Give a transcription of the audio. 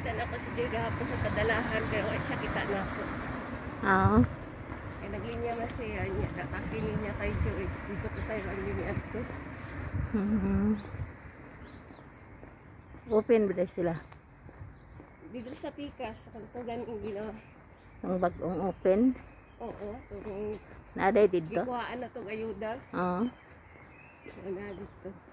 nakita na ako si Jay gahapon sa kadalahan, pero ay siya kita na ako. Oo. Kaya naglinya na siya niya, tapos linya kay Joy. Dito ko tayo ang linya ko. Open ba sila? Dito sa Pikas, sa kantugan yung ginawa. Ang bagong open? Oo, itong Naaday dito? gikuhaan na itong ayuda. Oo. Na dito.